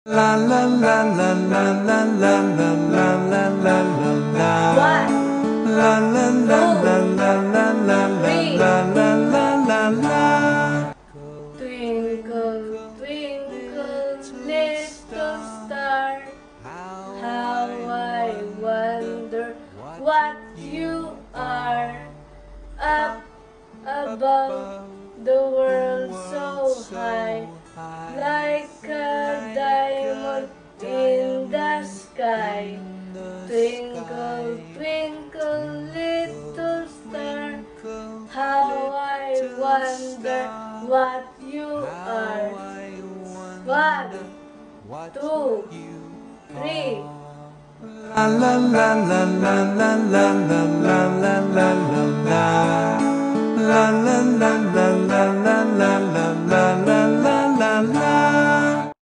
La la la la la la la la la la la la. One, La la la la two, la la la three. la la la la la. Twinkle, twinkle, little star, how I wonder what you are. Up above the world so high, like a diamond in the sky. Twinkle, twinkle, little star, how I wonder what you are. One, two, three. La la la la la la la la la la la la. La la la la la la la la la